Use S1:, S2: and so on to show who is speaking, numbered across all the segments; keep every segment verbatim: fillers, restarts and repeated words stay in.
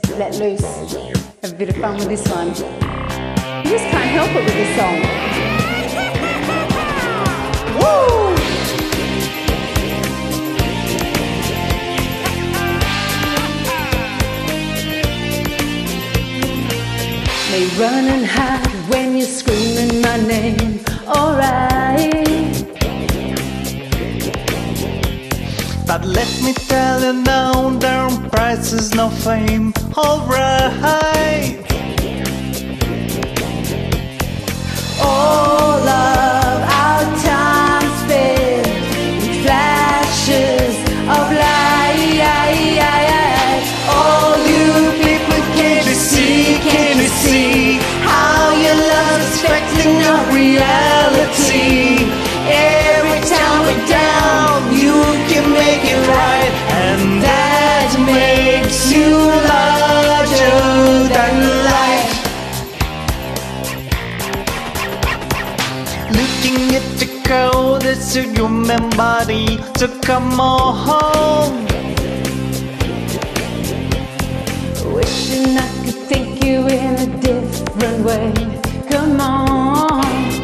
S1: let loose, have a bit of fun with this one. You just can't help it with this song. Woo! They run and hide when you're screaming my name, alright.
S2: But let me tell you now, their price is no fame, alright.
S1: All of our time spent in flashes of light.
S2: All you people, can't you see, can't you see how your love is affecting our reality? Every time we're down, you can make it right, and that makes you larger than life. Looking at the code that's in your body, so come on home.
S1: Wishing I could think you in a different way. Come on.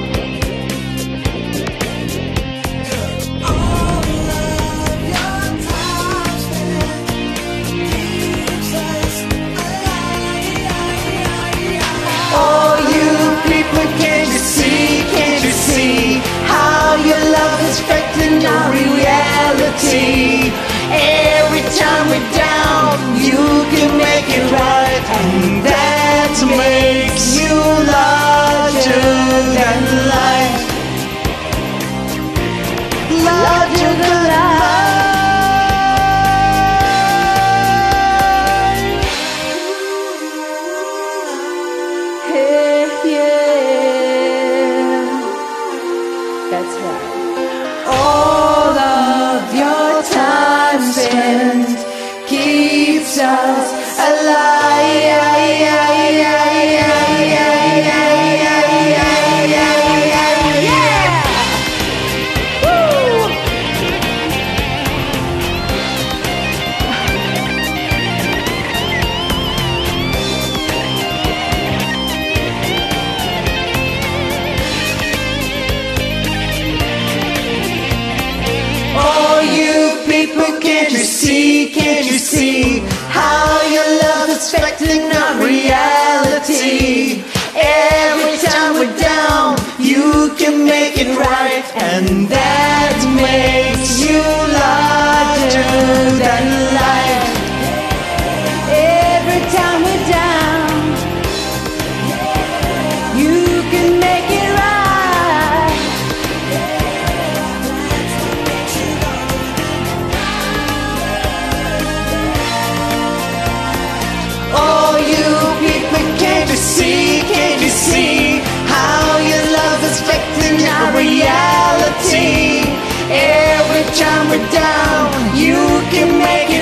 S2: Oh, you people, can't you see, can't you see how your love is affecting our reality? Every time we're down, you can make it right, and that makes you larger than life. Larger than life.
S1: Hey, yeah, that's right.
S2: All of your time spent keeps us alive. Oh, you people, can't you see, can't you see how your love is affecting our reality? Every time we're down, you can make it right, and that makes you larger than life.
S1: Every time we're down, you can make it right.
S2: Oh, you people, can't you see, can't you see how your love is affecting our reality? Every time we're down, you can make it